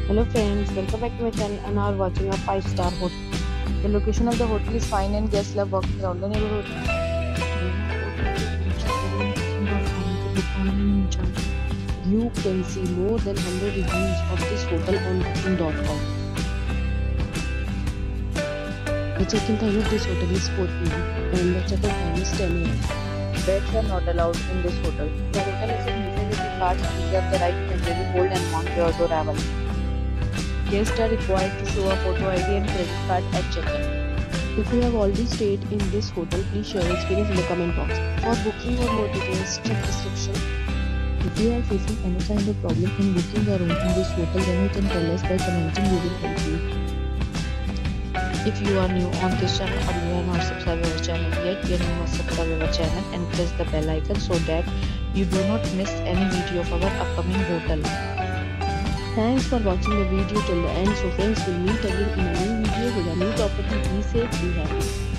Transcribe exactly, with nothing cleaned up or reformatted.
Hello friends, welcome back to my channel and are watching a five star hotel. The location of the hotel is fine and guests love walking around the neighborhood. You can see more than one hundred reviews of this hotel on booking dot com. The check-in time of this hotel is four p m and the check-out time is ten a m Pets are not allowed in this hotel. The hotel is a utility card and reserves the right to temporarily hold and mount your arrival. Guests are required to show a photo I D and credit card at check-in. If you have already stayed in this hotel, please share your experience in the comment box. For booking or more details, check description. If you are facing any kind of problem in booking a room in this hotel, then you can tell us by commenting. We will help you. If you are new on this channel or you are not subscribed our channel yet, then you must subscribe our channel and press the bell icon so that you do not miss any video of our upcoming hotel. Thanks for watching the video till the end. So friends, will meet again in a new video with a new property. Be safe, be happy.